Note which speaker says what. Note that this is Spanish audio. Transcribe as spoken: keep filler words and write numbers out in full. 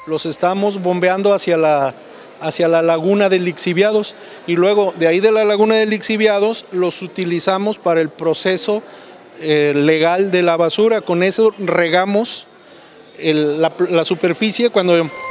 Speaker 1: los estamos bombeando hacia la, hacia la laguna de lixiviados y luego de ahí de la laguna de lixiviados los utilizamos para el proceso eh, legal de la basura. Con eso regamos el, la, la superficie. Cuando